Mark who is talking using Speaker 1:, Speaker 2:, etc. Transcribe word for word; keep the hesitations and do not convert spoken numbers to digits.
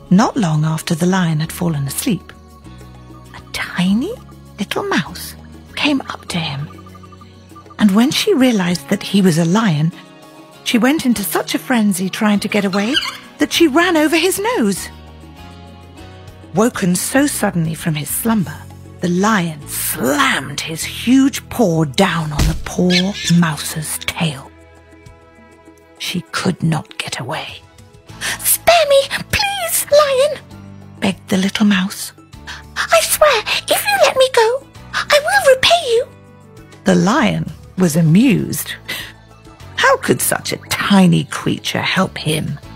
Speaker 1: Not long after the lion had fallen asleep, a tiny little mouse came up to him. And when she realized that he was a lion, she went into such a frenzy trying to get away that she ran over his nose. Woken so suddenly from his slumber, the lion slammed his huge paw down on the poor mouse's tail. She could not get away. "Spare me, please, lion," begged the little mouse. "I swear, if you let me go, I will repay you." The lion was amused. How could such a tiny creature help him?